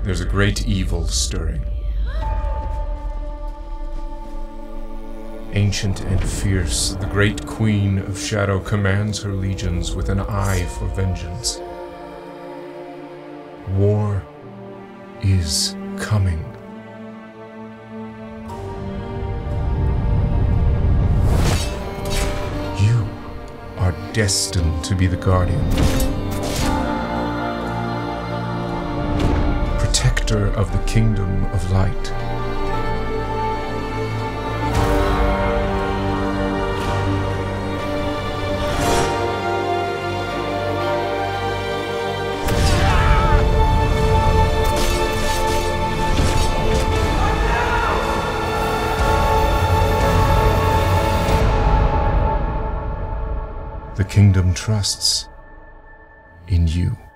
There's a great evil stirring. Ancient and fierce, the great queen of shadow commands her legions with an eye for vengeance. War is coming. You are destined to be the guardian, protector of the kingdom of light. The kingdom trusts in you.